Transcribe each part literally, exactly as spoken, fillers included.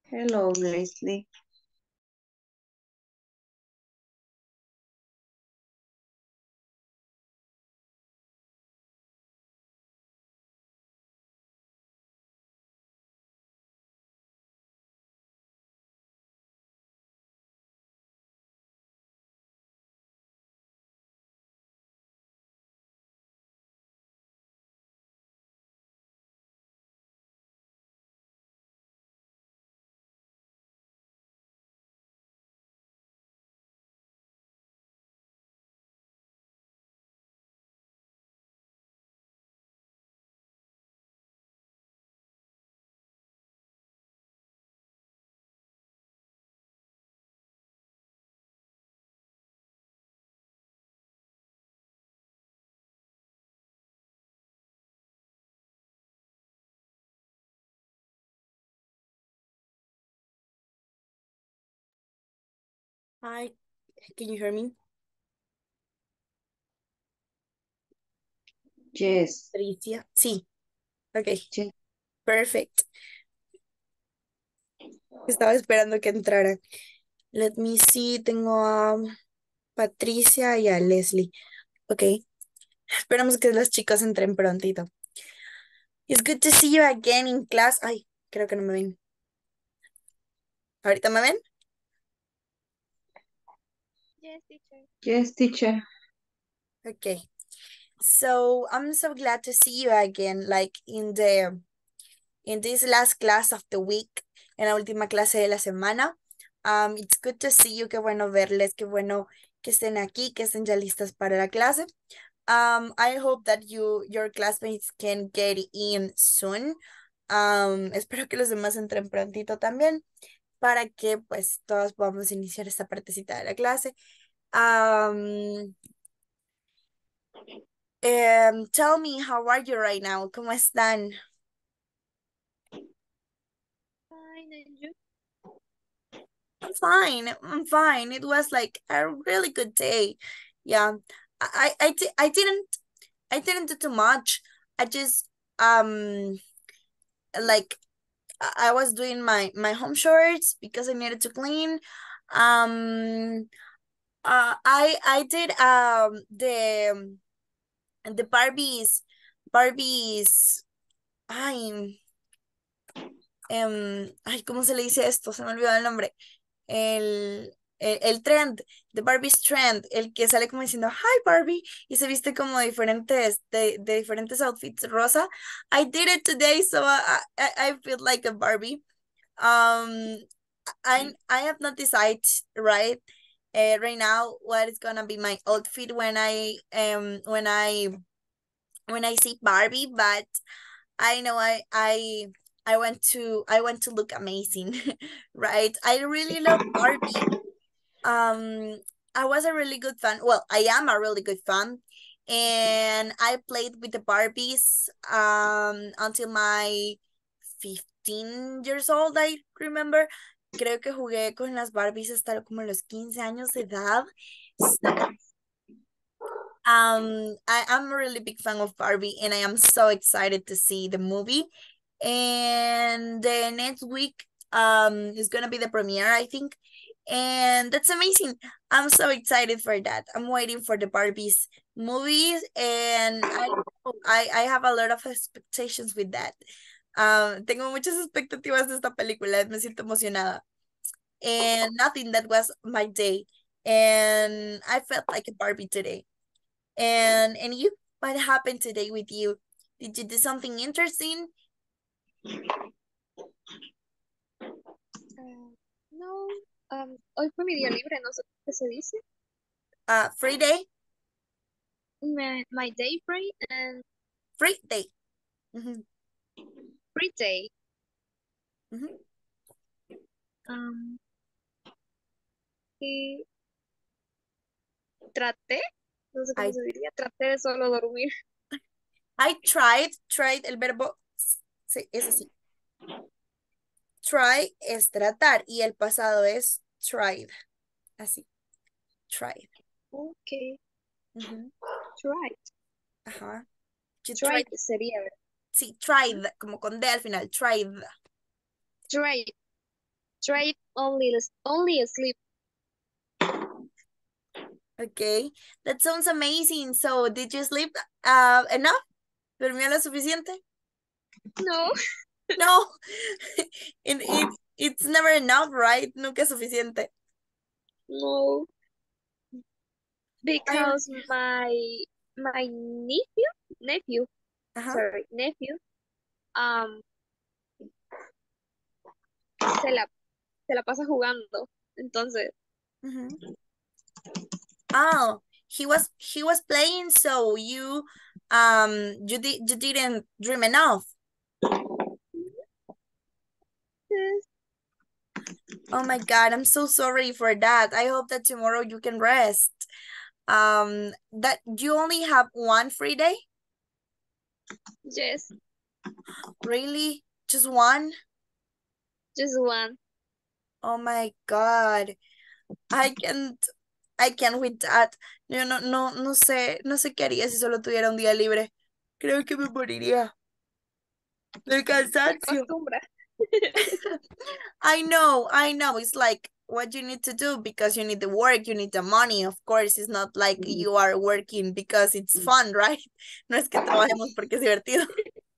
Hello, Leslie. Hi, can you hear me? Yes, Patricia. Sí, ok, yes, perfect. Estaba esperando que entrara. Let me see, tengo a Patricia y a Leslie. Ok, esperamos que las chicas entren prontito. It's good to see you again in class. Ay, creo que no me ven. ¿Ahorita me ven? Yes, teacher. yes, teacher. Ok, so I'm so glad to see you again, like in the in this last class of the week, en la última clase de la semana. Um, it's good to see you, qué bueno verles, qué bueno que estén aquí, que estén ya listas para la clase. Um, I hope that you, your classmates can get in soon. Um, espero que los demás entren prontito también para que pues todos podamos iniciar esta partecita de la clase. Um, um, tell me, how are you right now? ¿Cómo están? Fine, and you? I'm fine. I'm fine. It was like a really good day. Yeah. I I di- I didn't I didn't do too much. I just um like I I was doing my my home chores because I needed to clean. Um uh I I did um the the Barbies Barbies ay em, ay, ¿cómo se le dice esto? Se me olvidó el nombre. El, el, el trend, de Barbie's trend, el que sale como diciendo, hi Barbie, y se viste como diferentes, de, de diferentes outfits rosa. I did it today, so I, I, I feel like a Barbie. Um, I, I have not decided, right, uh, right now what is gonna be my outfit when I, um, when I, when I see Barbie, but I know I I I want to I want to look amazing, right? I really love Barbie. Um, I was a really good fan. Well, I am a really good fan, and I played with the Barbies um until my fifteen years old. I remember. Creo que jugué con las Barbies hasta como los quince años de edad. So, um, I, I'm a really big fan of Barbie, and I am so excited to see the movie. And the next week, um, is gonna be the premiere, I think, and that's amazing. I'm so excited for that. I'm waiting for the Barbies movies, and I I, I have a lot of expectations with that. Um, tengo muchas expectativas de esta película. Me siento emocionada. And nothing, that was my day, and I felt like a Barbie today. And and you, what happened today with you? Did you do something interesting? Ah, no, um, hoy fue mi día libre, no sé qué se dice. Uh, free day, My, my day free and free day. Mhm, free day. mhm. Um, y traté, no sé cómo I se diría, traté de solo dormir. I tried, tried el verbo, sí, es así. Try es tratar y el pasado es tried, así, tried. Okay, Ujú, tried. ajá. You tried, Tried sería, ¿verdad? sí, tried, como con D al final, tried. Tried. Try only only sleep. Okay, that sounds amazing. So, did you sleep uh, enough? ¿Durmió lo suficiente? No, No, it, it, it's never enough, right? Nunca es suficiente. no, I, because my my nephew nephew ajá. sorry nephew um se la se la pasa jugando. Entonces, Mhm. Oh, he was he was playing, so you um you did you didn't dream enough. yes, Oh my God, I'm so sorry for that. I hope that tomorrow you can rest. Um, that you only have one free day? yes, Really? Just one? just one. Oh my God. I can't I can't with that. Yo no no no sé, no sé qué haría si solo tuviera un día libre. Creo que me moriría de Se cansancio. acostumbra. I know, I know. It's like what you need to do because you need the work, you need the money. Of course, it's not like you are working because it's fun, right? No es que trabajemos porque es divertido.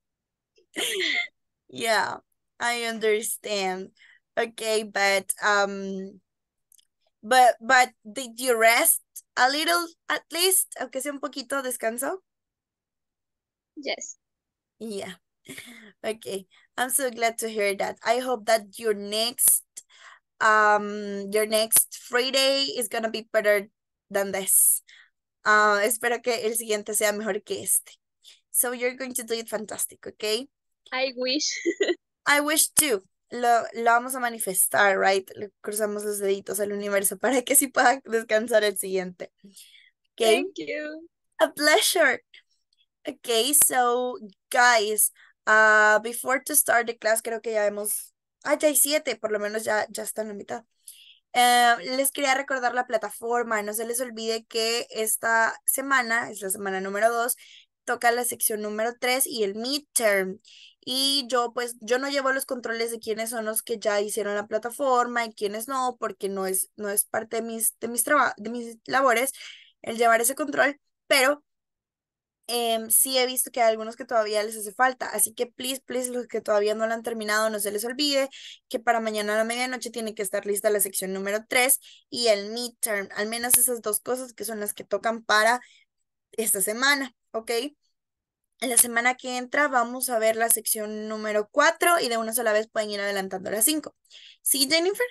Yeah, I understand. Okay, but um, but but did you rest a little at least? Aunque sea un poquito descanso. Yes, Yeah. Okay. I'm so glad to hear that. I hope that your next um your next Friday is gonna be better than this. Uh, espero que el siguiente sea mejor que este. So you're going to do it fantastic, okay? I wish. I wish too. Lo, lo vamos a manifestar, right? Le cruzamos los deditos al universo para que sí pueda descansar el siguiente. Okay? Thank you. A pleasure. Okay, so guys, uh, before to start the class, creo que ya hemos, ah, ya hay siete, por lo menos ya, ya está en la mitad. Eh, les quería recordar la plataforma, no se les olvide que esta semana, es la semana número dos, toca la sección número tres y el midterm. Y yo pues, yo no llevo los controles de quiénes son los que ya hicieron la plataforma y quiénes no, porque no es, no es parte de mis, de mis, traba- de mis labores el llevar ese control, pero em, sí he visto que hay algunos que todavía les hace falta, así que please, please, los que todavía no lo han terminado, no se les olvide que para mañana a la medianoche tiene que estar lista la sección número tres y el midterm, al menos esas dos cosas que son las que tocan para esta semana, ¿ok? En la semana que entra vamos a ver la sección número cuatro y de una sola vez pueden ir adelantando la cinco. ¿Sí, Jennifer?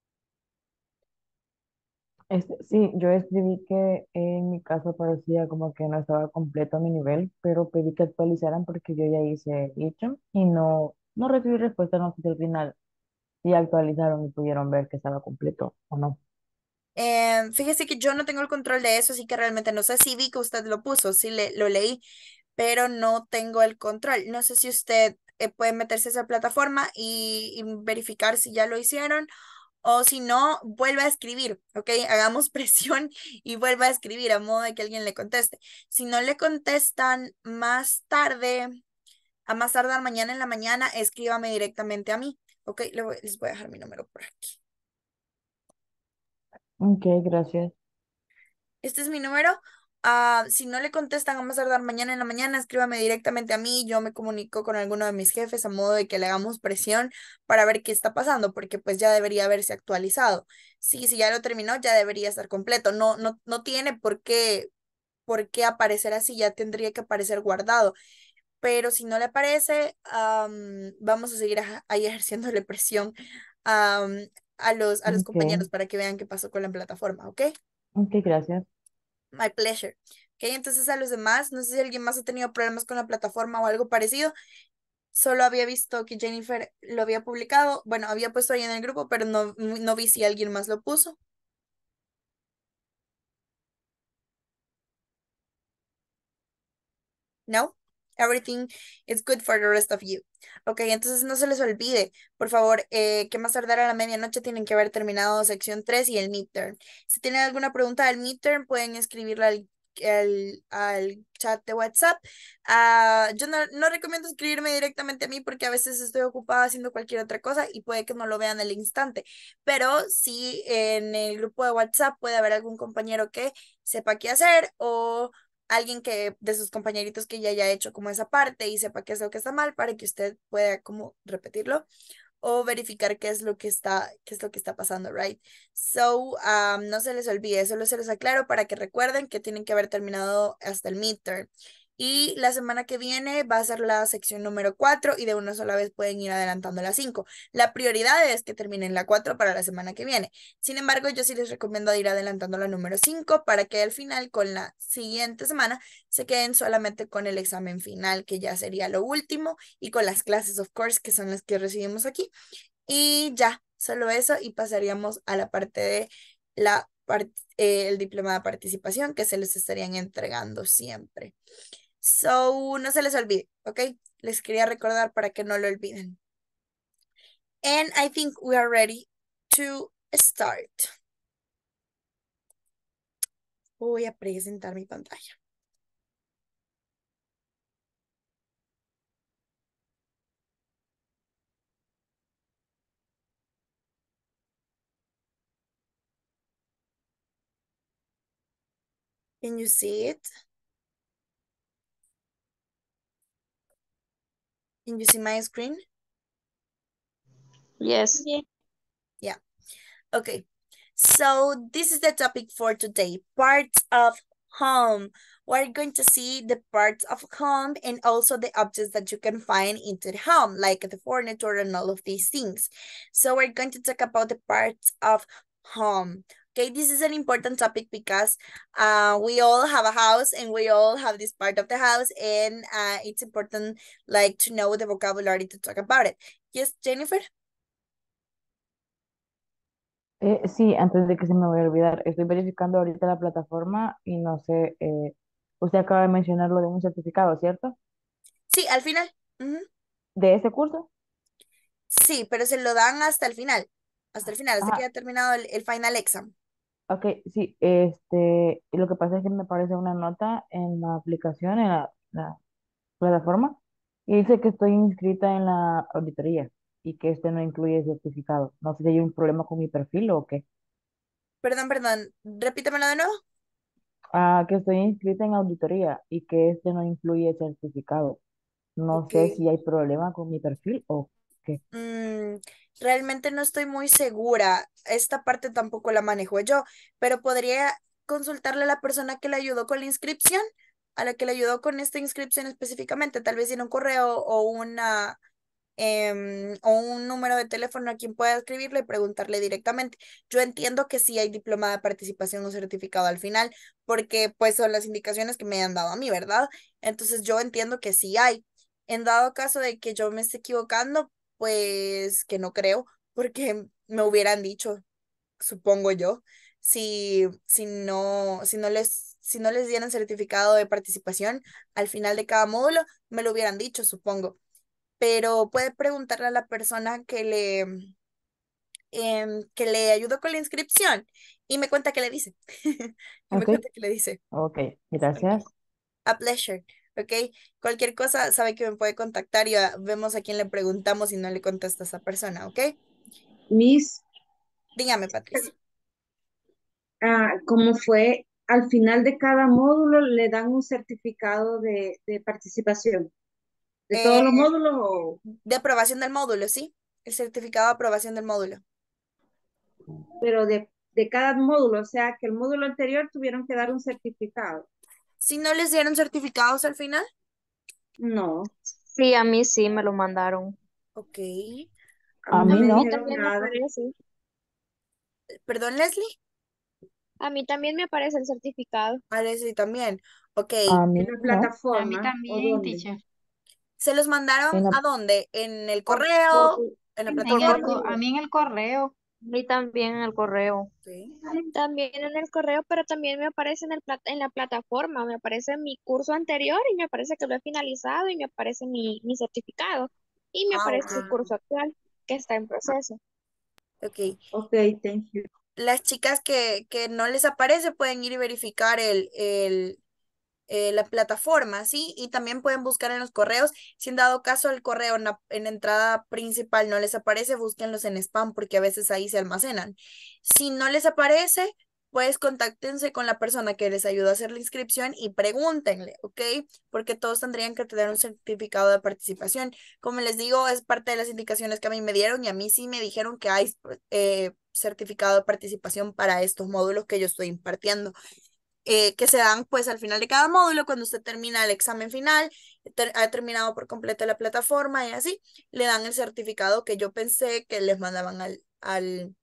Este, sí, yo escribí que en mi caso parecía como que no estaba completo mi nivel, pero pedí que actualizaran porque yo ya hice dicho y no, no recibí respuesta, no sé si al final y actualizaron y pudieron ver que estaba completo o no. Em, fíjese que yo no tengo el control de eso, así que realmente no sé si vi que usted lo puso, sí le, lo leí, pero no tengo el control. No sé si usted eh, puede meterse a esa plataforma y, y verificar si ya lo hicieron o si no, vuelve a escribir, ¿ok? Hagamos presión y vuelva a escribir a modo de que alguien le conteste. Si no le contestan más tarde, a más tardar mañana en la mañana, escríbame directamente a mí, ¿ok? Le voy- les voy a dejar mi número por aquí. Ok, gracias. Este es mi número. Ah, si no le contestan, vamos a tardar mañana en la mañana, escríbame directamente a mí. Yo me comunico con alguno de mis jefes a modo de que le hagamos presión para ver qué está pasando, porque pues ya debería haberse actualizado. Sí, si ya lo terminó, ya debería estar completo. No, no, no tiene por qué, por qué aparecer así, ya tendría que aparecer guardado. Pero si no le aparece, am, vamos a seguir aj- ahí ejerciéndole presión am, a los, a los Ok, compañeros para que vean qué pasó con la plataforma, ¿ok? ok, gracias. My pleasure. Ok, entonces a los demás, no sé si alguien más ha tenido problemas con la plataforma o algo parecido. Solo había visto que Jennifer lo había publicado. Bueno, había puesto ahí en el grupo, pero no, no vi si alguien más lo puso. No, everything is good for the rest of you. Ok, entonces no se les olvide, por favor, eh, que más tardar a la medianoche tienen que haber terminado sección tres y el midterm. Si tienen alguna pregunta del midterm, pueden escribirla al al, al chat de WhatsApp. Ah, yo no, no recomiendo escribirme directamente a mí porque a veces estoy ocupada haciendo cualquier otra cosa y puede que no lo vean al instante. Pero sí en el grupo de WhatsApp puede haber algún compañero que sepa qué hacer o alguien que de sus compañeritos que ya haya hecho como esa parte y sepa qué es lo que está mal para que usted pueda como repetirlo o verificar qué es lo que está, qué es lo que está pasando, right? So, um, no se les olvide, solo se les aclaro para que recuerden que tienen que haber terminado hasta el midterm. Y la semana que viene va a ser la sección número cuatro y de una sola vez pueden ir adelantando la cinco. La prioridad es que terminen la cuatro para la semana que viene. Sin embargo, yo sí les recomiendo ir adelantando la número cinco para que al final, con la siguiente semana, se queden solamente con el examen final, que ya sería lo último, y con las clases, of course, que son las que recibimos aquí. Y ya, solo eso, y pasaríamos a la parte de la part- eh, el diploma de participación que se les estarían entregando siempre. So, no se les olvide, ¿ok? Les quería recordar para que no lo olviden. And I think we are ready to start. Voy a presentar mi pantalla. Can you see it? Can you see my screen? Yes. Yeah. Yeah. Okay. So this is the topic for today, parts of home. We're going to see the parts of home and also the objects that you can find into the home, like the furniture and all of these things. So we're going to talk about the parts of home. Okay, this is an important topic because uh, we all have a house and we all have this part of the house, and uh, it's important like to know the vocabulary to talk about it. Yes, Jennifer? Eh, sí, antes de que se me vaya a olvidar, estoy verificando ahorita la plataforma y no sé, eh, usted acaba de mencionar lo de un certificado, ¿cierto? Sí, al final. Ujú. ¿De ese curso? Sí, pero se lo dan hasta el final, hasta el final, hasta que Ajá, haya terminado el, el final exam. ok, sí, este, y lo que pasa es que me aparece una nota en la aplicación, en la, la plataforma, y dice que estoy inscrita en la auditoría y que este no incluye certificado. No sé si hay un problema con mi perfil o qué. Perdón, perdón, repítamelo de nuevo. Ah, que estoy inscrita en auditoría y que este no incluye certificado. No Ok. sé si hay problema con mi perfil o qué. Mm, realmente no estoy muy segura. Esta parte tampoco la manejo yo, pero podría consultarle a la persona que le ayudó con la inscripción, a la que le ayudó con esta inscripción específicamente. Tal vez tiene un correo o una em, o un número de teléfono a quien pueda escribirle y preguntarle directamente. Yo entiendo que sí hay diploma de participación o certificado al final, porque pues son las indicaciones que me han dado a mí, ¿verdad? Entonces yo entiendo que sí hay. En dado caso de que yo me esté equivocando, pues que no creo, porque me hubieran dicho, supongo yo, si, si no, si no les, si no les dieran certificado de participación al final de cada módulo, me lo hubieran dicho, supongo, pero puede preguntarle a la persona que le, em, que le ayudó con la inscripción y me cuenta qué le dice. Y me Ok, cuenta qué le dice. ok, Ok. gracias. A pleasure, ¿ok? Cualquier cosa sabe que me puede contactar y ah, vemos a quién le preguntamos y no le contesta a esa persona, ¿ok? Miss, Dígame, Patricia. ah, ¿cómo fue? Al final de cada módulo le dan un certificado de, de participación. ¿De Eh, todos los módulos o- de aprobación del módulo, ¿sí? El certificado de aprobación del módulo. pero de, de cada módulo? O sea, que el módulo anterior tuvieron que dar un certificado. Si no les dieron certificados al final, No, Sí, a mí sí me lo mandaron. ok. a A mí no mí A me mí no, dijeron también me nada. aparece. Perdón, Leslie. A mí también me aparece el certificado. A Leslie también. Ok. a En mí la no. A mí plataforma o también, dónde. teacher. ¿Se los mandaron En la, a dónde? ¿En el Por, por, correo? ¿En la En por el, plataforma? co- a email. mí en el correo. A mí también en el correo. Ok. También en el correo, pero también me aparece en el plat- en la plataforma. Me aparece mi curso anterior y me aparece que lo he finalizado y me aparece mi, mi certificado y me Ah, ok. aparece el Ah, curso actual que está en proceso. Ok. ok, thank you. Las chicas que, que no les aparece pueden ir y verificar el, el, eh, la plataforma, ¿sí? Y también pueden buscar en los correos. Si en dado caso el correo en la, en la entrada principal no les aparece, búsquenlos en spam porque a veces ahí se almacenan. Si no les aparece, pues contáctense con la persona que les ayudó a hacer la inscripción y pregúntenle, ¿ok? Porque todos tendrían que tener un certificado de participación. Como les digo, es parte de las indicaciones que a mí me dieron y a mí sí me dijeron que hay eh, certificado de participación para estos módulos que yo estoy impartiendo. Eh, que se dan pues al final de cada módulo, cuando usted termina el examen final, ter ha terminado por completo la plataforma y así, le dan el certificado que yo pensé que les mandaban al, al,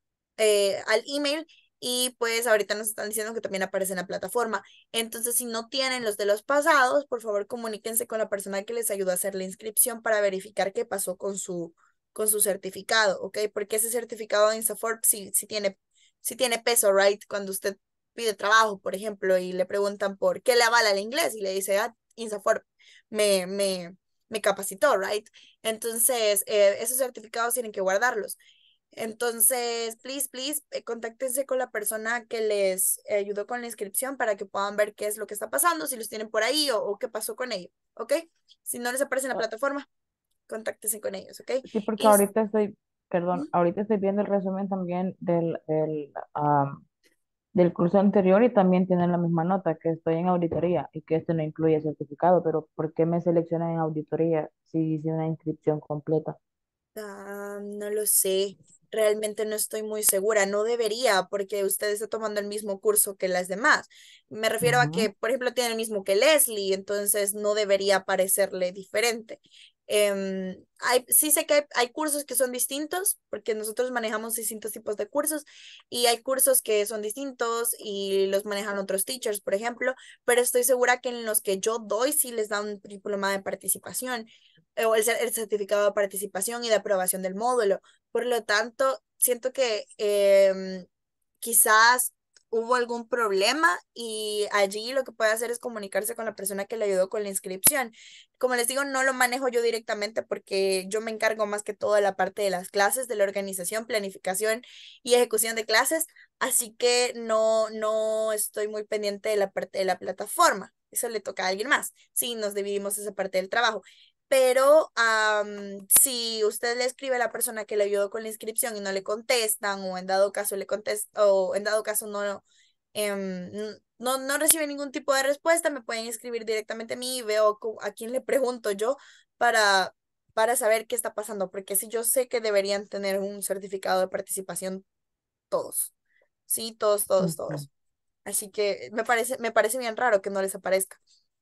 eh, al email y pues ahorita nos están diciendo que también aparece en la plataforma. Entonces, si no tienen los de los pasados, por favor comuníquense con la persona que les ayudó a hacer la inscripción para verificar qué pasó con su, con su certificado, ¿ok? Porque ese certificado de INSAFORP sí, sí tiene, sí tiene peso, ¿right? Cuando usted pide trabajo, por ejemplo, y le preguntan por qué le avala el inglés y le dice, ah, INSAFORP me, me, me capacitó, ¿right? Entonces, eh, esos certificados tienen que guardarlos. Entonces, please, please, eh, contáctense con la persona que les eh, ayudó con la inscripción para que puedan ver qué es lo que está pasando, si los tienen por ahí o, o qué pasó con ellos, ¿ok? Si no les aparece en la Ah, plataforma, contáctense con ellos, ¿ok? sí, porque Y, s- ahorita estoy, perdón, ujú. ahorita estoy viendo el resumen también del, del, am, del curso anterior y también tienen la misma nota que estoy en auditoría y que este no incluye certificado, pero ¿por qué me seleccionan en auditoría si hice una inscripción completa? Ah, no lo sé, realmente no estoy muy segura, no debería porque usted está tomando el mismo curso que las demás. Me refiero a Ujú. que, por ejemplo, tiene el mismo que Leslie, entonces no debería parecerle diferente. Em, hay, sí sé que hay, hay cursos que son distintos porque nosotros manejamos distintos tipos de cursos y hay cursos que son distintos y los manejan otros teachers, por ejemplo, pero estoy segura que en los que yo doy sí les dan un diploma de participación eh, o el, cer- el certificado de participación y de aprobación del módulo. Por lo tanto, siento que em, quizás hubo algún problema y allí lo que puede hacer es comunicarse con la persona que le ayudó con la inscripción. Como les digo, no lo manejo yo directamente porque yo me encargo más que todo de la parte de las clases, de la organización, planificación y ejecución de clases, así que no, no estoy muy pendiente de la parte de la plataforma. Eso le toca a alguien más. Sí, nos dividimos esa parte del trabajo. Pero am, si usted le escribe a la persona que le ayudó con la inscripción y no le contestan, o en dado caso le contesta, o en dado caso no, em, n- no, no recibe ningún tipo de respuesta, me pueden escribir directamente a mí y veo co- a quién le pregunto yo para, para saber qué está pasando, porque si yo sé que deberían tener un certificado de participación todos, sí, todos, todos, Ok, todos. Así que me parece, me parece bien raro que no les aparezca,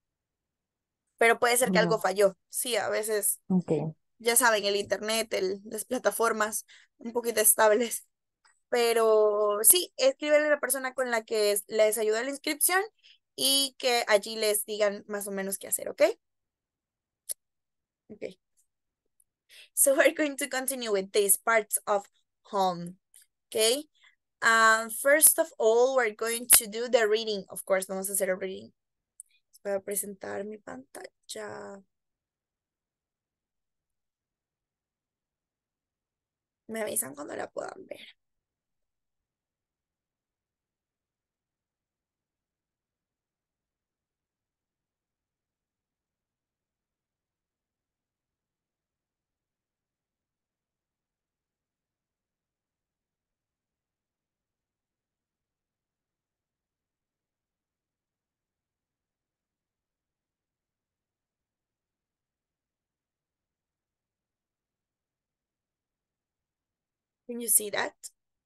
pero puede ser que algo no, falló. Sí, a veces ok. ya saben, el internet, el, las plataformas un poquito estables. Pero sí, escríbele a la persona con la que es- les ayuda la inscripción y que allí les digan más o menos qué hacer, ¿ok? Okay. So we're going to continue with these parts of home, okay? Um, first of all, we're going to do the reading. Of course, vamos a hacer el reading. Voy a presentar mi pantalla. Me avisan cuando la puedan ver. Can you see that?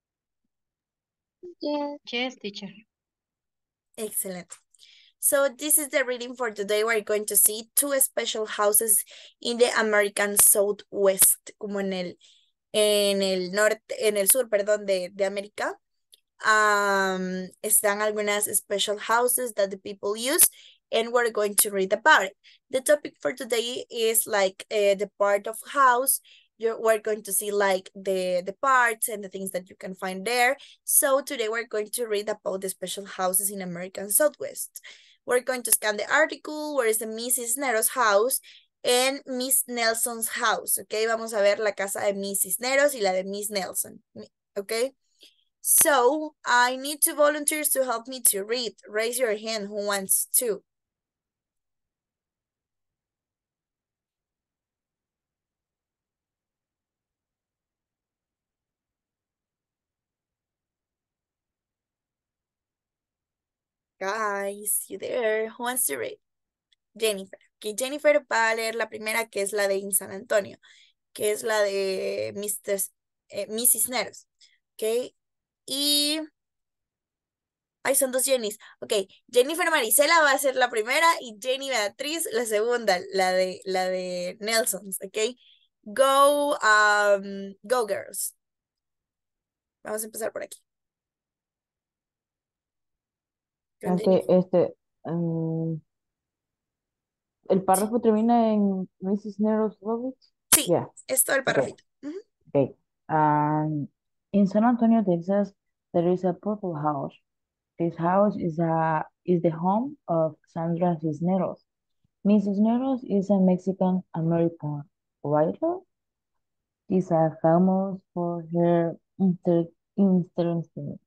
Yes. Yes, teacher. Excellent. So this is the reading for today. We're going to see two special houses in the American Southwest, como en el, en el norte, en el sur, perdón, de, de América. Um, están algunas special houses that the people use, and we're going to read about it. The topic for today is like uh, the part of house. You're, we're going to see like the, the parts and the things that you can find there. So today we're going to read about the special houses in American Southwest. We're going to scan the article, where is the Missus Nero's house and Miss Nelson's house, okay? Vamos a ver la casa de Missus Neros y la de Miss Nelson, okay? So I need two volunteers to help me to read. Raise your hand who wants to. Guys, you there? Who wants to read? Jennifer. Okay, Jennifer va a leer la primera, que es la de In San Antonio, que es la de mister eh, Miss Cisneros. Ok, y... Ay, son dos Jennys. Ok, Jennifer Marisela va a ser la primera y Jenny Beatriz la segunda, la de, la de Nelson's. Ok, go, um, go girls. Vamos a empezar por aquí. Con Ok, Jennifer. este, mm, el párrafo termina en missus Nero's Roberts. Sí, Yeah, es todo el okay, párrafito. Ujú. okay. Um, in San Antonio, Texas, there is a purple house. This house is a is the home of Sandra Cisneros. missus Cisneros is a Mexican American writer. She's uh, famous for her inter interesting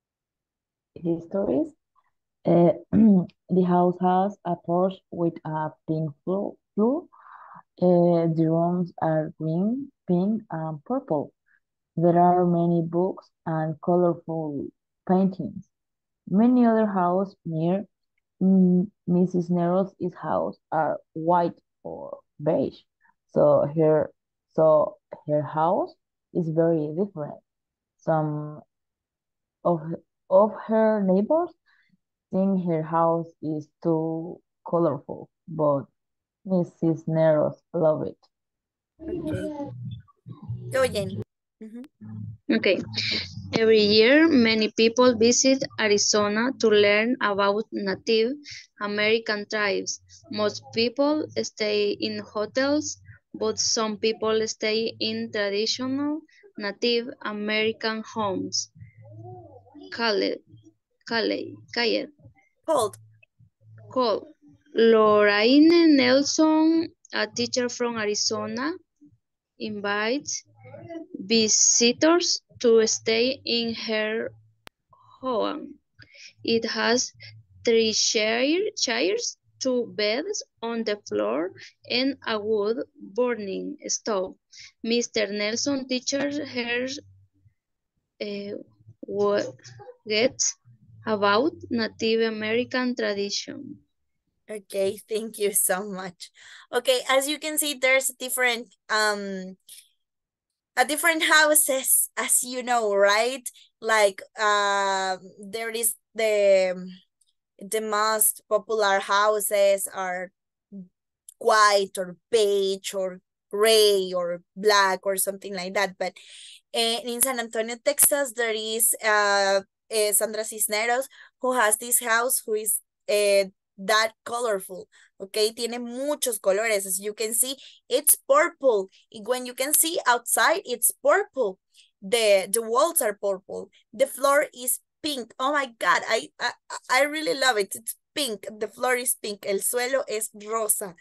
histories. Uh, the house has a porch with a pink floor. floor. Uh, the rooms are green, pink, and purple. There are many books and colorful paintings. Many other houses near mm, missus Nero's house are white or beige. So her, so her house is very different. Some of of her neighbors think her house is too colorful, but missus Neros love it. Ok, go Jenny. Ujú. Okay. Every year, many people visit Arizona to learn about Native American tribes. Most people stay in hotels, but some people stay in traditional Native American homes. Khaled, Khaled, Khaled, Cold. Cole. Lorraine Nelson, a teacher from Arizona, invites visitors to stay in her home. It has three chair, chairs, two beds on the floor, and a wood burning stove. mister Nelson teaches her uh, what gets about Native American tradition. Okay, thank you so much. Okay, as you can see, there's different um a different houses, as you know, right? Like um there is the the most popular houses are white or beige or gray or black or something like that. But uh, in San Antonio, Texas, there is uh, uh, Sandra Cisneros who has this house who is uh, that colorful. Okay, tiene muchos colores. As you can see, it's purple. When you can see outside, it's purple. The the walls are purple. The floor is pink. Oh my God, I I, I really love it. It's pink. The floor is pink. El suelo es rosa.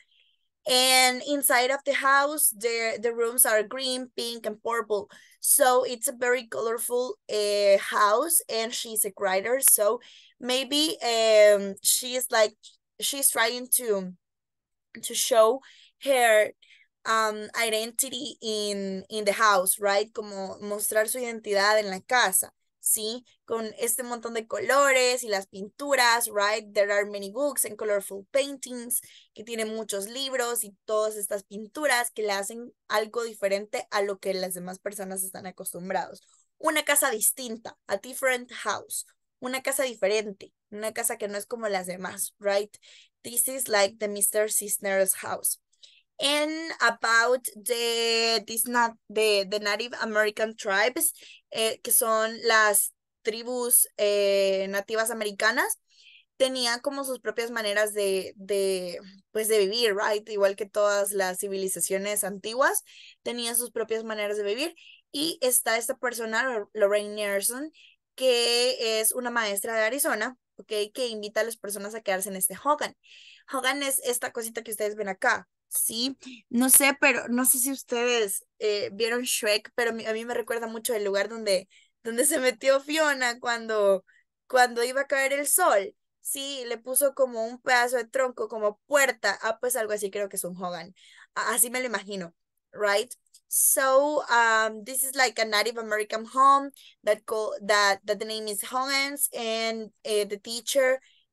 And inside of the house, the, the rooms are green, pink, and purple. So it's a very colorful uh, house, and she's a writer. So maybe um, she's like, she's trying to, to show her um, identity in, in the house, right? Como mostrar su identidad en la casa. ¿Sí? Con este montón de colores y las pinturas, right? There are many books and colorful paintings, que tienen muchos libros y todas estas pinturas que le hacen algo diferente a lo que las demás personas están acostumbrados. Una casa distinta, a different house, una casa diferente, una casa que no es como las demás, right? This is like the mister Cisneros house. And about the, this not, the, the Native American tribes, eh, que son las tribus eh, nativas americanas, tenían como sus propias maneras de, de, pues de vivir, right? Igual que todas las civilizaciones antiguas, tenían sus propias maneras de vivir. Y está esta persona, Lorraine Nelson, que es una maestra de Arizona, ¿ok? Que invita a las personas a quedarse en este Hogan. Hogan es esta cosita que ustedes ven acá. Sí, no sé, pero no sé si ustedes eh, vieron Shrek, pero a mí me recuerda mucho el lugar donde, donde se metió Fiona cuando, cuando iba a caer el sol. Sí, le puso como un pedazo de tronco, como puerta. Ah, pues algo así creo que es un Hogan. Así me lo imagino, right? So, um, this is like a Native American home that call that that the name is Hogan's, and uh, the teacher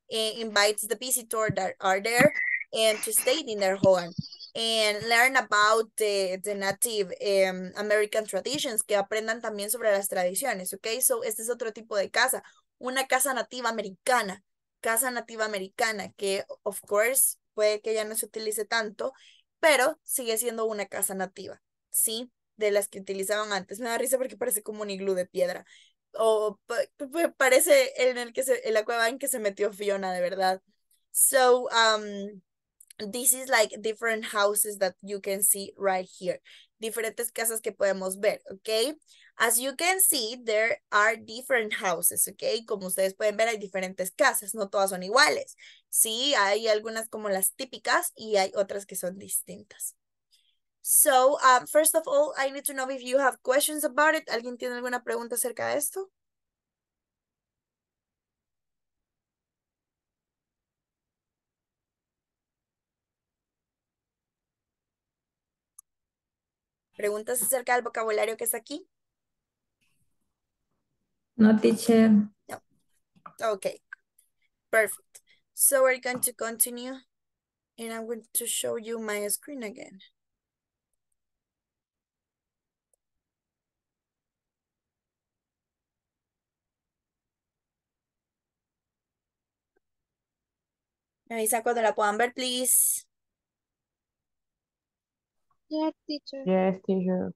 eh, invites the visitor that are there and to stay in their home and learn about the, the native um, American traditions, que aprendan también sobre las tradiciones, ¿ok? So, este es otro tipo de casa, una casa nativa americana, casa nativa americana, que, of course, puede que ya no se utilice tanto, pero sigue siendo una casa nativa, ¿sí? De las que utilizaban antes. Me da risa porque parece como un iglú de piedra. O pa pa parece en el que se, en la cueva en que se metió Fiona, de verdad. So, um, this is like different houses that you can see right here. Diferentes casas que podemos ver, ¿ok? As you can see, there are different houses, ¿ok? Como ustedes pueden ver, hay diferentes casas, no todas son iguales. Sí, hay algunas como las típicas y hay otras que son distintas. So, um, first of all, I need to know if you have questions about it. ¿Alguien tiene alguna pregunta acerca de esto? ¿Preguntas acerca del vocabulario que está aquí? No, teacher. No. Okay, perfect. So we're going to continue and I'm going to show you my screen again. Me avisa cuando la puedan ver, please. Yes, teacher. Yes, teacher.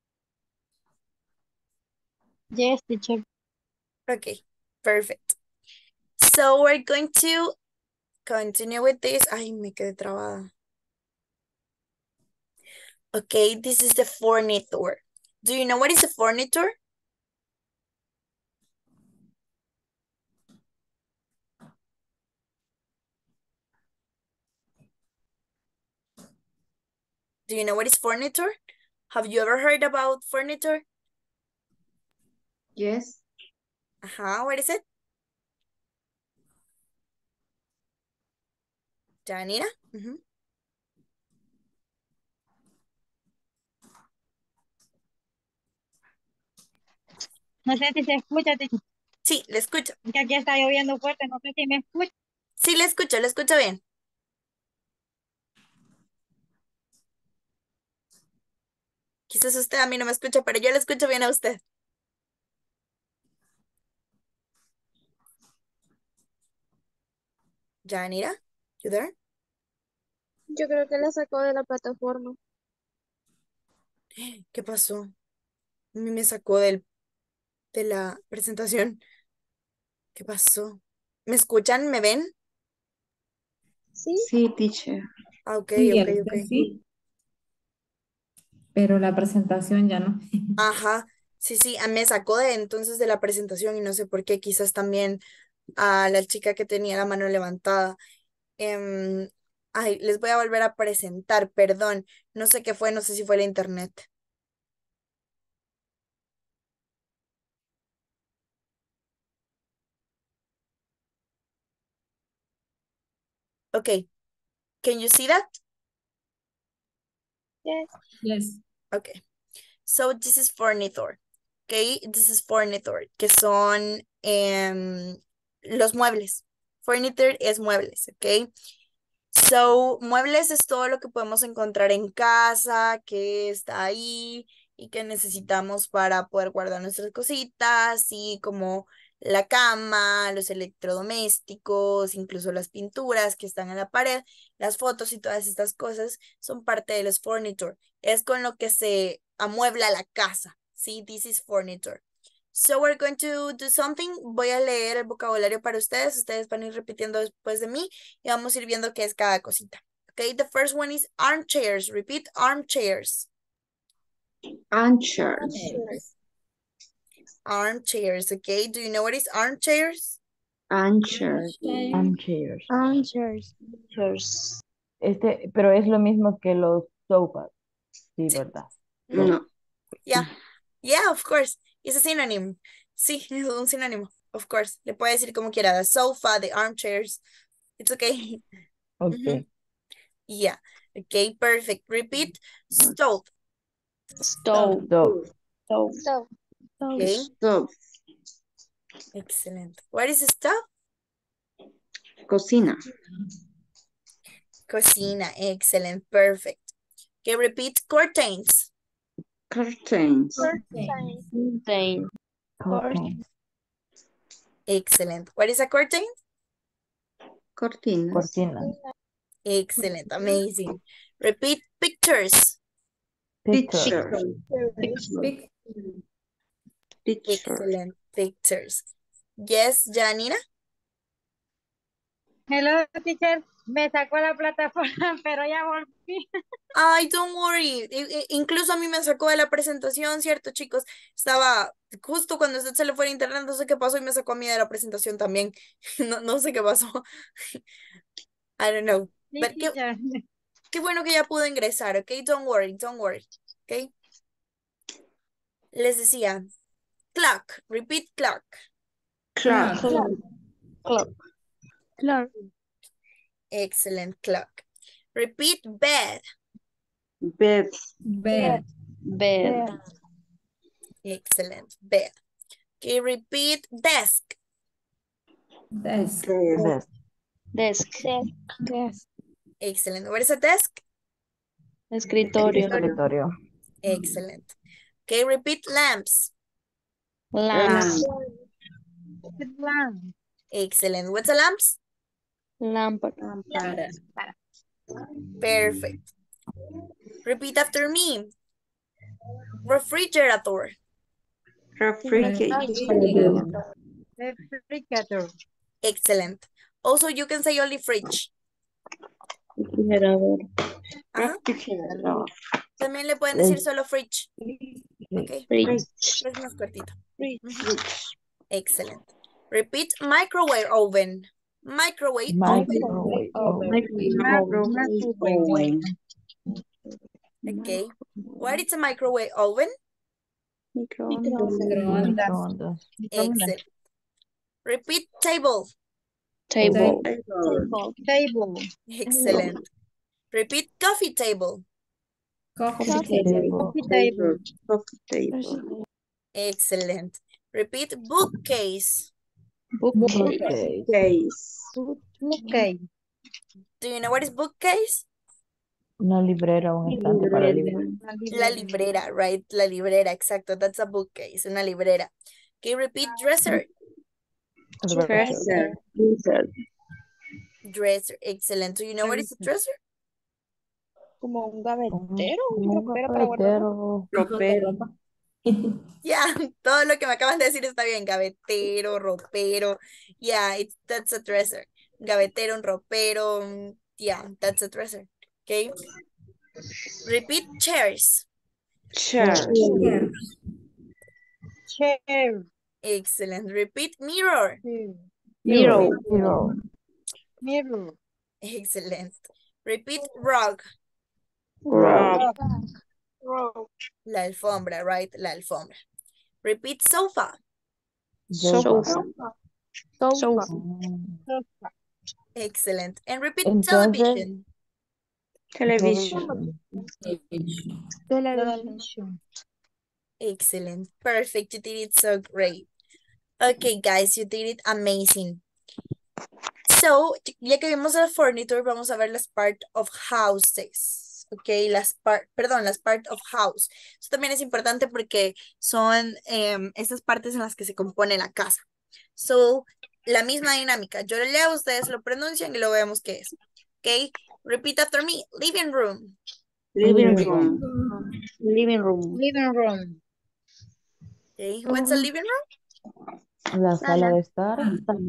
Yes, teacher. Okay, perfect. So we're going to continue with this. Ay, me quedé trabada. Okay, this is the furniture. Do you know what is a furniture? Do you know what is furniture? Have you ever heard about furniture? Yes. Uh-huh, what is it? Janina? Uh-huh. No sé si se escucha, teacher, Sí, le escucho. que aquí está lloviendo fuerte, no sé si me escucha. Sí, le escucho, le escucho bien. Quizás usted a mí no me escucha, pero yo le escucho bien a usted. Janira, you there? Yo creo que la sacó de la plataforma. ¿Qué pasó? A mí me sacó del, de la presentación. ¿Qué pasó? ¿Me escuchan? ¿Me ven? ¿Sí? Sí, teacher. Ah, ok, Sí, ok, a ok. usted sí, pero la presentación ya no. Ajá, sí, sí, ah, me sacó de entonces de la presentación y no sé por qué, quizás también a la chica que tenía la mano levantada. Em, ay, les voy a volver a presentar, perdón, no sé qué fue, no sé si fue el internet. Ok, can you see that? Yes. Yes. Okay, so this is furniture. Okay, this is furniture, que son em, los muebles. Furniture es muebles, ok. So, muebles es todo lo que podemos encontrar en casa, que está ahí y que necesitamos para poder guardar nuestras cositas, y como la cama, los electrodomésticos, incluso las pinturas que están en la pared, las fotos y todas estas cosas son parte de los furniture. Es con lo que se amuebla la casa, ¿sí? This is furniture. So we're going to do something. Voy a leer el vocabulario para ustedes. Ustedes van a ir repitiendo después de mí y vamos a ir viendo qué es cada cosita. Okay, the first one is armchairs. Repeat, armchairs. Armchairs. Armchairs. Armchairs, okay. Do you know what is armchairs? Armchairs. Armchairs. Armchairs. Chairs. Este, pero es lo mismo que los sofás. Sí, Sí. ¿verdad? No. Yeah. Yeah, of course. It's a synonym. Sí, es un sinónimo. Of course. Le puede decir como quiera. The sofa, the armchairs. It's okay. Ok. Mhm. Yeah. Okay, perfect. Repeat. Stove. Stove. Stove. Stove. So, Okay. Stove. Excellent. What is a stove? Cocina. Cocina, excellent, perfect. Okay, repeat curtains. Curtains. Curtain. Curtain. Curtains. Excellent. What is a curtain? Cortinas. Cortinas. Excellent, amazing. Repeat pictures. Picture. Picture. Pic- Picture. Excellent, pictures. Yes, Janina? Hello, teacher. Me sacó la plataforma, pero ya volví. Ay, don't worry. I- i- Incluso a mí me sacó de la presentación, ¿cierto, chicos? Estaba justo cuando usted se le fue a internet, no sé qué pasó y me sacó a mí de la presentación también. No, no sé qué pasó. I don't know. Sí, But qué, teacher. qué bueno que ya pudo ingresar, ¿ok? Don't worry, don't worry, ¿ok? Les decía, clock, repeat clock. Clock. Clock. Clock. Claro. Excellent, clock. Repeat bed. Bed. Bed. Bed. Excellent, bed. Okay, repeat desk. Desk. Desk. Desk. Desk. Excellent. What is a desk? Escritorio. Escritorio. Excellent. Okay, repeat lamps. Lamps. Lamp. Excellent. What's a lamps? Lámpara. Lámpara. Perfect. Repeat after me. Refrigerator. Refrigerator. Refrigerator. Excellent. Also, you can say only fridge. Refrigerador. Ajá. Refrigerator. También le pueden decir solo fridge. Ok. Fridge. Es más cortito. Fridge. Ujú. Excellent. Repeat microwave oven. Microwave oven. Microwave oven. Microwave. Okay. What is a microwave oven? Microondas. Microondas. Excellent. Repeat table. Table. Table. Table. Excellent. Repeat coffee table. Coffee Coffee table. Coffee table. Coffee table. Excellent. Repeat bookcase. Bookcase. Okay. Case. Okay. Do you know what is bookcase? Una librera, un estante para libros. La librera, right? La librera, exacto. That's a bookcase, una librera. Okay, repeat dresser. Dresser. Dresser, excellent. Do you know what is a dresser? Como un Un, gavetero, un un ropero para guardar ropa. gavetero. Ropero. Yeah, todo lo que me acaban de decir está bien. Gavetero, ropero. Yeah, it's, that's a dresser. Gavetero, un ropero. mm, Yeah, that's a dresser. Okay. Repeat chairs. Chair. Chair. Chair. Excellent. Repeat mirror. Mirror. Mirror. Mirror. Excellent. Repeat rug. Rug. Rope. La alfombra, right? La alfombra. Repeat sofa. Sofa. Sofa. Sofa. Mm. Excellent. And repeat Entonces, television. Television. Television. Excellent. Perfect. You did it so great. Okay, guys, you did it amazing. So, ya que vimos el furniture, vamos a ver las part of houses. Ok, las part, perdón, las part of house. Eso también es importante porque son em, estas partes en las que se compone la casa. So, la misma dinámica. Yo lo leo, ustedes lo pronuncian y lo vemos qué es. Ok, repeat after me. Living room. Living room. Living room. Living room. Okay, what's a living room? la sala de estar.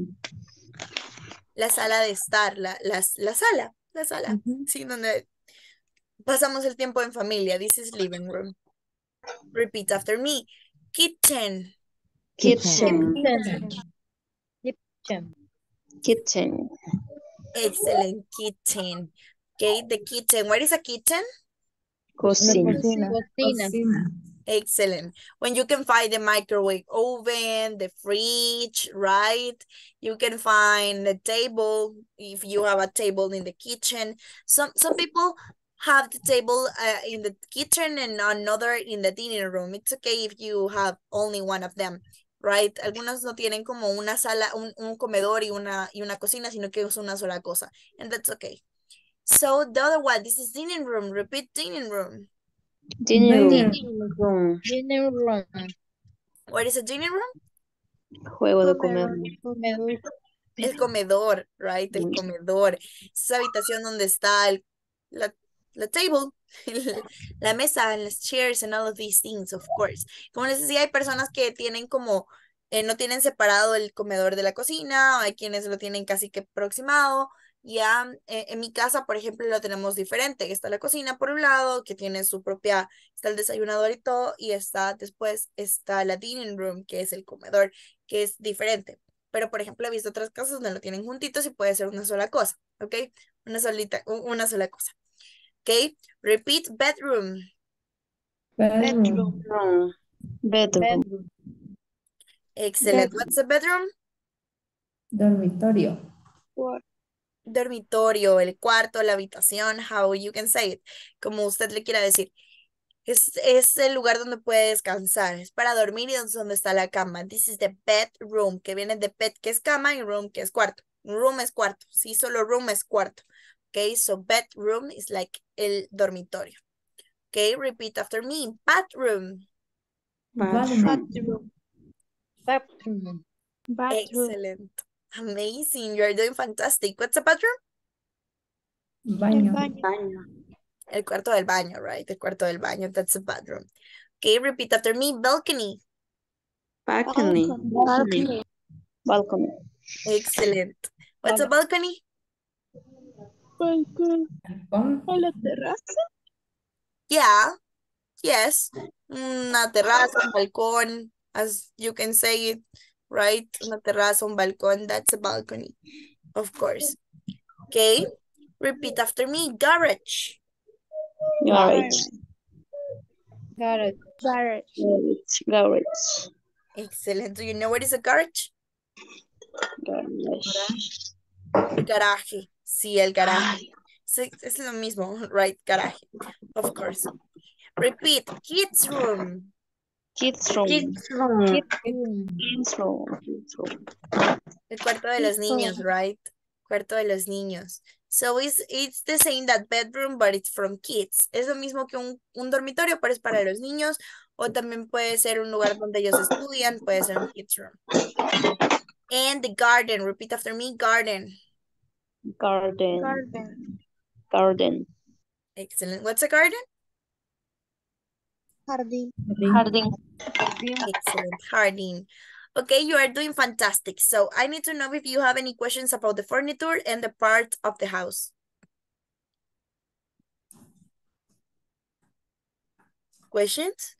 La sala de estar, la, la, la sala, la sala. Ujú. Sí, donde pasamos el tiempo en familia. This is living room. Repeat after me. Kitchen. Kitchen. Kitchen. Kitchen. Kitchen. Excellent. Kitchen. Okay, the kitchen. What is a kitchen? Cocina. Cocina. Cocina. Cocina. Excellent. When you can find the microwave oven, the fridge, right? You can find the table if you have a table in the kitchen. Some some people have the table uh, in the kitchen and another in the dining room. It's okay if you have only one of them. right? Algunos no tienen como una sala, un, un comedor y una, y una cocina, sino que es una sola cosa. And that's okay. So the other one, this is dining room. Repeat dining room. Dining room. Dinner. Room. Dinner room. What is a dining room? Juego de comer. Comedor. El comedor, right? El Mm. comedor. Esa habitación donde está el, la, la table, el- la mesa, las chairs and all of these things, of course. Como les decía, hay personas que tienen como, eh, no tienen separado el comedor de la cocina, hay quienes lo tienen casi que aproximado. Ya, eh, en mi casa, por ejemplo, lo tenemos diferente, que está la cocina por un lado, que tiene su propia, está el desayunador y todo, y está, después está la dining room, que es el comedor, que es diferente. Pero, por ejemplo, he visto otras casas donde lo tienen juntitos y puede ser una sola cosa, ¿ok? Una solita, u- una sola cosa. ¿Ok? Repeat, bedroom. Bedroom. Room. Bedroom. Bedroom. Excellent. What's a bedroom? Dormitorio. Por- Dormitorio, el cuarto, la habitación, how you can say it, como usted le quiera decir. Es, es el lugar donde puede descansar, es para dormir y es donde está la cama. This is the bedroom, que viene de bed, que es cama, y room, que es cuarto. Room es cuarto, sí, solo room es cuarto. Okay, so bedroom is like el dormitorio. Okay, repeat after me. Bathroom. Bathroom. Bathroom. Bathroom. Bathroom. Excellent. Amazing. You're doing fantastic. What's a bathroom? El Baño. baño. Baño. El cuarto del baño, right? El cuarto del baño. That's a bathroom. Okay, repeat after me. Balcony. Balcony. Balcony. Balcony. Excellent. What's a balcony? Balcón. Balcón. ¿A la terraza? Yeah. Yes. Una terraza, un balcón, as you can say it, right? Una terraza, un balcón. That's a balcony, of course. Okay. Repeat after me. Garage. Garage. Garage. Garage. Garage. Garage. Excellent. Do you know what is a garage? Garage. Garaje. Sí, el garaje. Ay, Sí, es lo mismo, right? Garaje. Of course. Repeat. Kids room. kids room. Kids room. Room. Kids room. Kids room. El cuarto de los niños, right? Cuarto de los niños. So it's, it's the same that bedroom, but it's from kids. Es lo mismo que un, un dormitorio, pero es para los niños. O también puede ser un lugar donde ellos estudian. Puede ser un kids room. And the garden. Repeat after me. Garden. Garden. Garden. Garden. Excellent. What's a garden? Jardín. Garden. Excellent. Harding. Okay, you are doing fantastic. So I need to know if you have any questions about the furniture and the part of the house. Questions?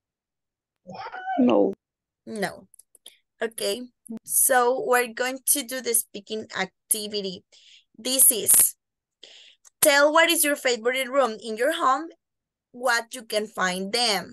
No. No. Okay, so we're going to do the speaking activity. This is, tell what is your favorite room in your home, what you can find them.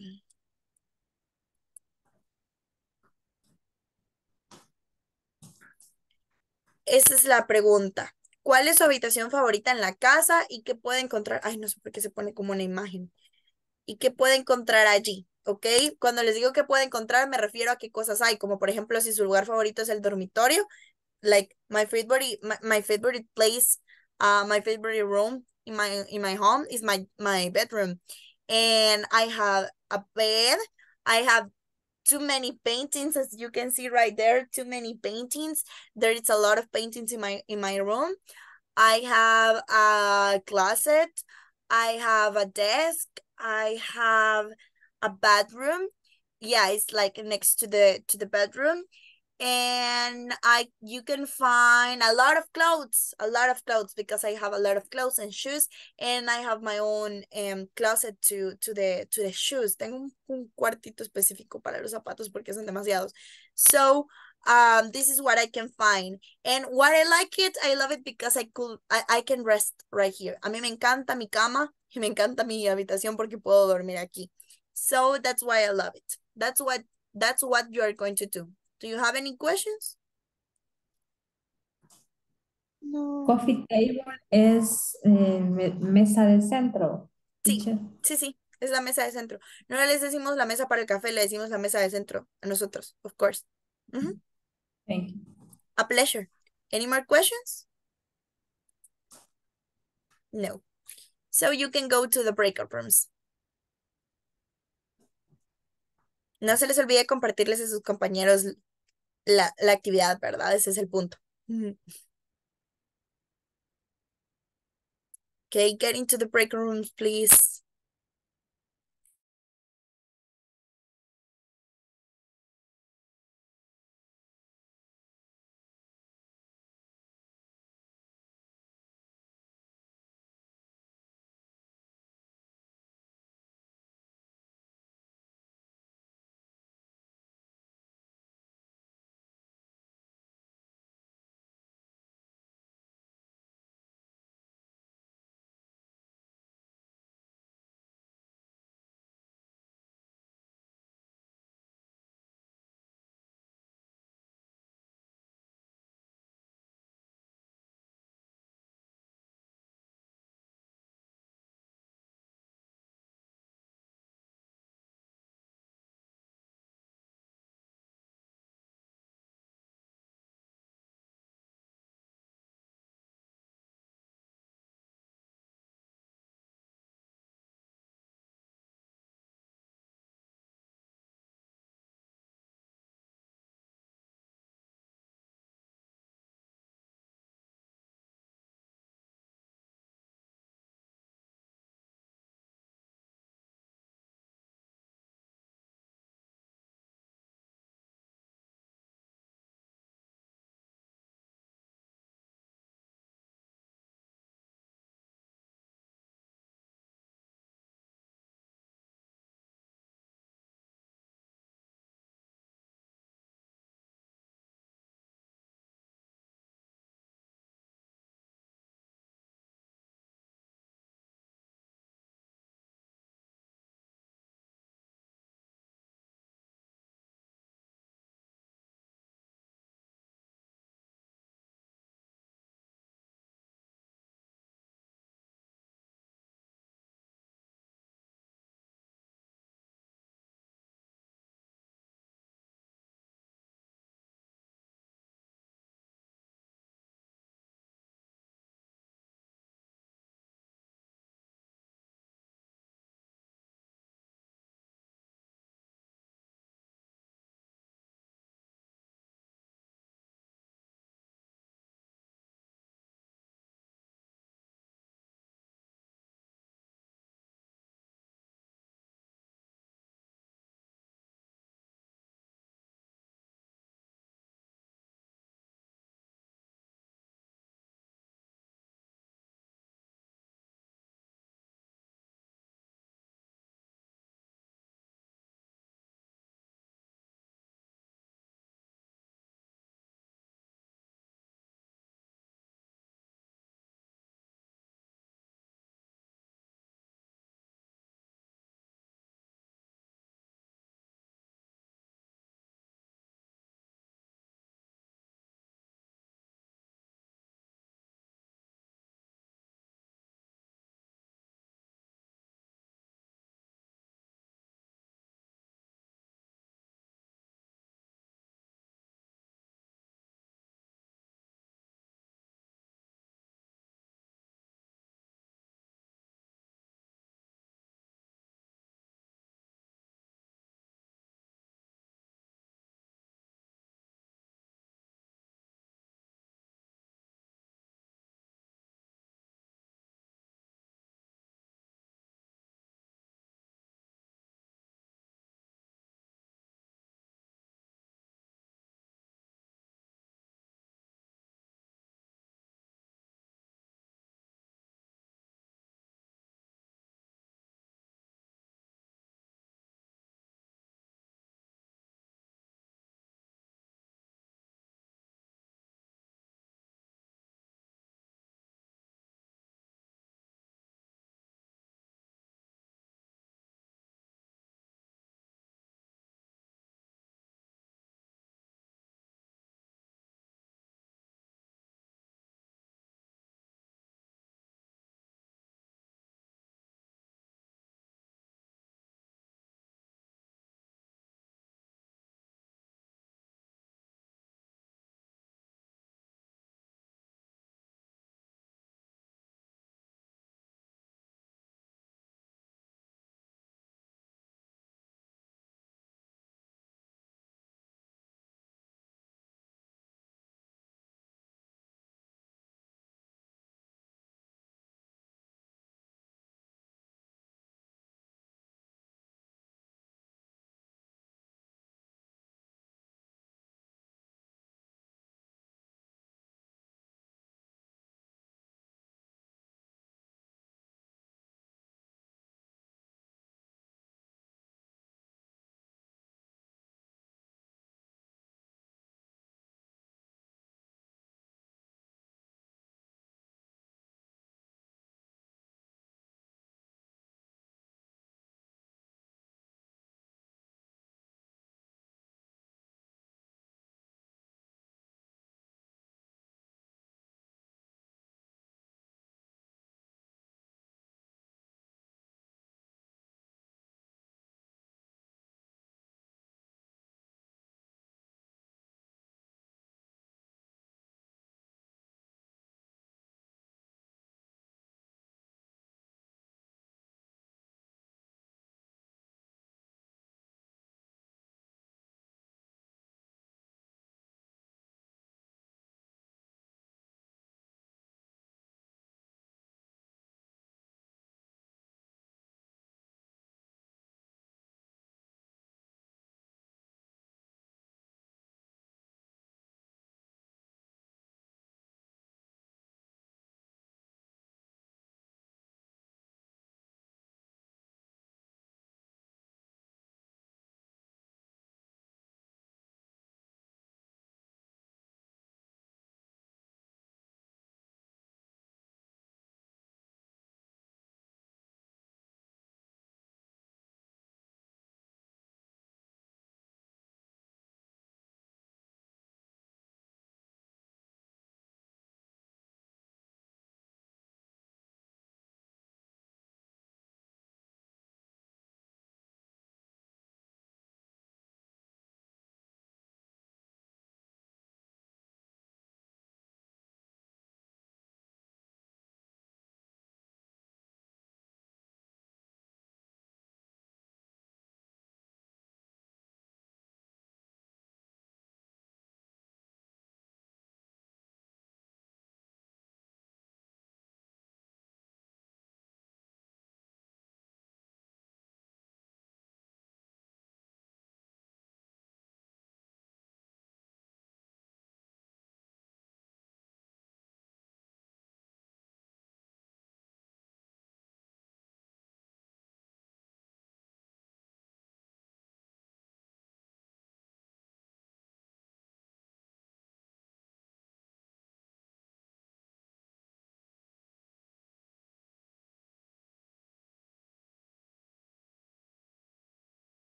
Esa es la pregunta. ¿Cuál es su habitación favorita en la casa y qué puede encontrar? Ay, no sé por qué se pone como una imagen. ¿Y qué puede encontrar allí? ¿Ok? Cuando les digo que puede encontrar, me refiero a qué cosas hay. Como por ejemplo, si su lugar favorito es el dormitorio. Like my favorite, my, my favorite place, uh, my favorite room in my, in my home is my, my bedroom. And I have a bed. I have too many paintings, as you can see right there, too many paintings. There is a lot of paintings in my in my room. I have a closet. I have a desk. I have a bathroom. Yeah, it's like next to the to the bedroom. And I you can find a lot of clothes, a lot of clothes because I have a lot of clothes and shoes, and I have my own um closet to to the to the shoes. Tengo un, un cuartito específico para los zapatos porque son demasiados. So um this is what I can find, and what I like it, I love it because I could I, I can rest right here. A mí me encanta mi cama y me encanta mi habitación porque puedo dormir aquí. So that's why I love it. That's what that's what you are going to do. Do you have any questions? No. Coffee table es eh, me- mesa de centro. Sí, Teacher. sí, sí, es la mesa de centro. No les decimos la mesa para el café, le decimos la mesa de centro a nosotros, of course. Mhm. Thank you. A pleasure. Any more questions? No. So you can go to the breakout rooms. No se les olvide compartirles a sus compañeros la, la actividad, ¿verdad? Ese es el punto. Ujú. Okay, get into the breakout rooms, please.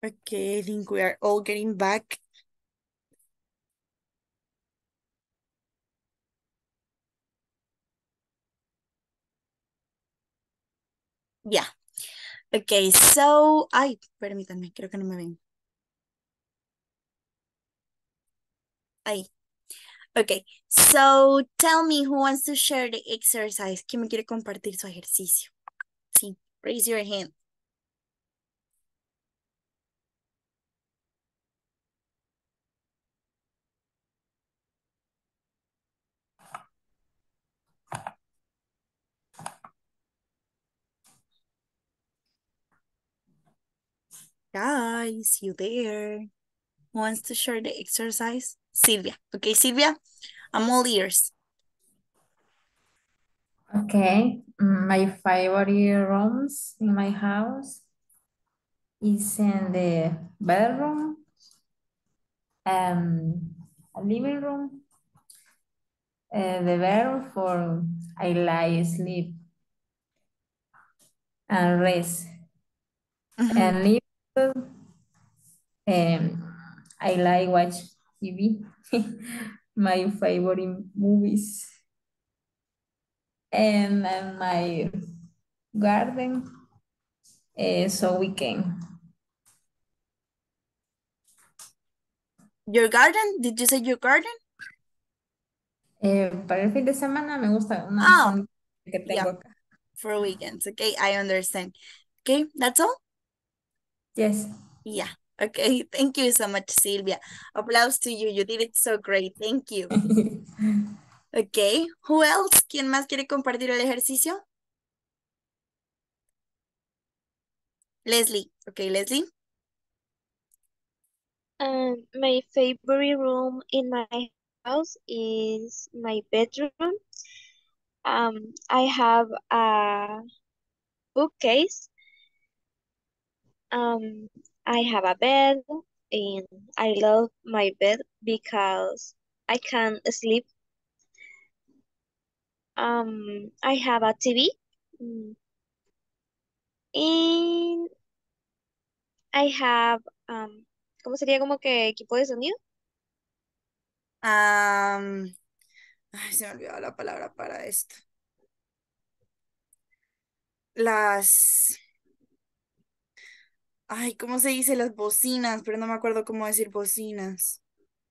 Okay, I think we are all getting back. Yeah. Okay, so, ay, permítanme, creo que no me ven. Ahí. Okay, so tell me who wants to share the exercise. ¿Quién me quiere compartir su ejercicio? Sí, raise your hand. Guys, you there? Who wants to share the exercise? Silvia. Okay, Silvia, I'm all ears. Okay, mm, my favorite rooms in my house is in the bedroom, um, a living room, uh, the bedroom for I lie, sleep, and rest. Mhm. And living room, um, I like watch T V, my favorite movies, and, and my garden, uh, so we can. Your garden? Did you say your garden? Eh, para el fin de semana me gusta una Oh, zona que yeah, tengo acá. for weekends. Okay, I understand. Okay, that's all? Yes. Yeah. Okay, thank you so much, Silvia. Applause to you. You did it so great. Thank you. Okay, who else? ¿Quién más quiere compartir el ejercicio? Leslie. Okay, Leslie. Um, my favorite room in my house is my bedroom. Um, I have a bookcase. Um, I have a bed, and I love my bed because I can sleep. Um, I have a T V. mm, And I have, um, ¿cómo sería como que equipo de sonido? Um, ay, se me olvidó la palabra para esto. Las... Ay, ¿cómo se dice las bocinas? Pero no me acuerdo cómo decir bocinas.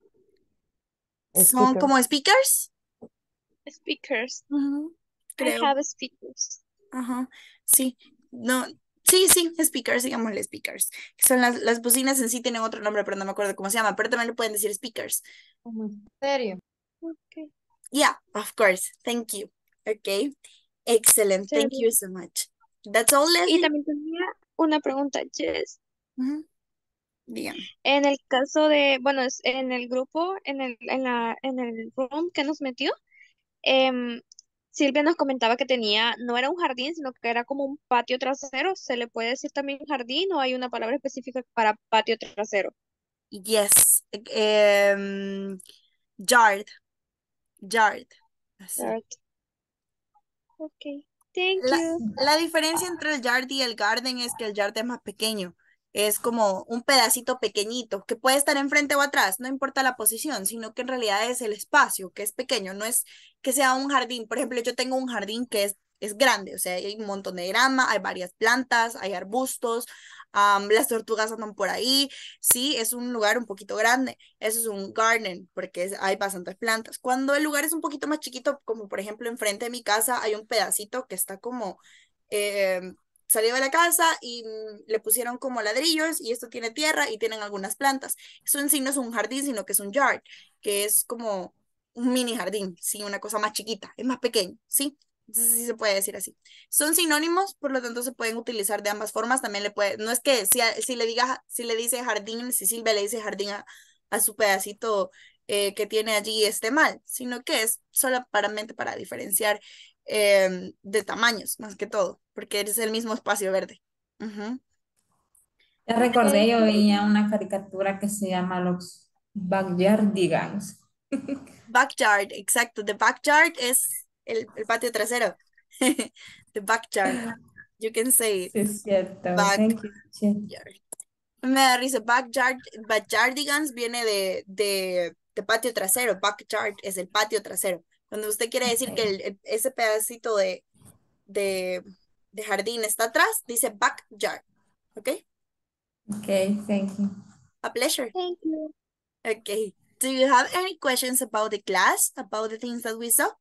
¿Son Speaker. como speakers? Speakers. Ujú, I creo. have speakers. Ajá, sí. No, sí, sí, speakers, digámosle speakers. Que son las, las bocinas en sí tienen otro nombre, pero no me acuerdo cómo se llama, pero también le pueden decir speakers. Como en serio. Okay. Yeah, of course. Thank you. Okay. Excellent. Thank Chévere. you so much. That's all, Y Leslie. también tenía una pregunta, Jess. Ujú, dígame. En el caso de, bueno, es en el grupo, en el, en la, en el room que nos metió, em, Silvia nos comentaba que tenía, no era un jardín, sino que era como un patio trasero. ¿Se le puede decir también jardín o hay una palabra específica para patio trasero? Yes. em, yard. Yard. Así. Yard. Ok. Thank La, you. la diferencia entre el yard y el garden es que el yard es más pequeño. Es como un pedacito pequeñito que puede estar enfrente o atrás, no importa la posición, sino que en realidad es el espacio que es pequeño, no es que sea un jardín. Por ejemplo, yo tengo un jardín que es, es grande, o sea, hay un montón de grama, hay varias plantas, hay arbustos, am, las tortugas andan por ahí. Sí, es un lugar un poquito grande. Eso es un garden porque es- hay bastantes plantas. Cuando el lugar es un poquito más chiquito, como por ejemplo enfrente de mi casa, hay un pedacito que está como eh, salió de la casa y mm, le pusieron como ladrillos y esto tiene tierra y tienen algunas plantas. Eso en sí no es un jardín, sino que es un yard, que es como un mini jardín, sí, una cosa más chiquita, es más pequeño, ¿sí? Entonces sí se puede decir así. Son sinónimos, por lo tanto se pueden utilizar de ambas formas. También le puede, no es que si, a- si le diga, si le dice jardín, si Silvia le dice jardín a, a su pedacito eh, que tiene allí esté mal, sino que es solamente para diferenciar em, de tamaños, más que todo, porque es el mismo espacio verde. Ujú. Ya recordé, Ok. yo veía una caricatura que se llama Los Backyardigans. Backyard, exacto. The backyard es el, el patio trasero. The backyard. You can say it. Sí, es cierto. Backyard. Thank you. Sí. Me da risa, backyard, backyardigans viene de, de, de patio trasero, backyard es el patio trasero. Cuando usted quiere decir que Okay. el- el- ese pedacito de, de, de jardín está atrás, dice backyard, ¿ok? Okay, thank you. A pleasure. Thank you. Okay. Do you have any questions about the class, about the things that we saw?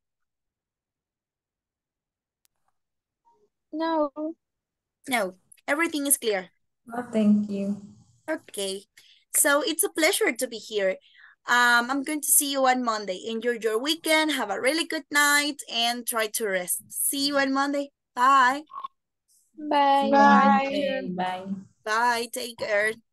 No. No, everything is clear. Oh, thank you. Okay, so it's a pleasure to be here. Um, I'm going to see you on Monday. Enjoy your weekend. Have a really good night and try to rest. See you on Monday. Bye. Bye. See you on Bye. Monday. Bye. Bye. Take care.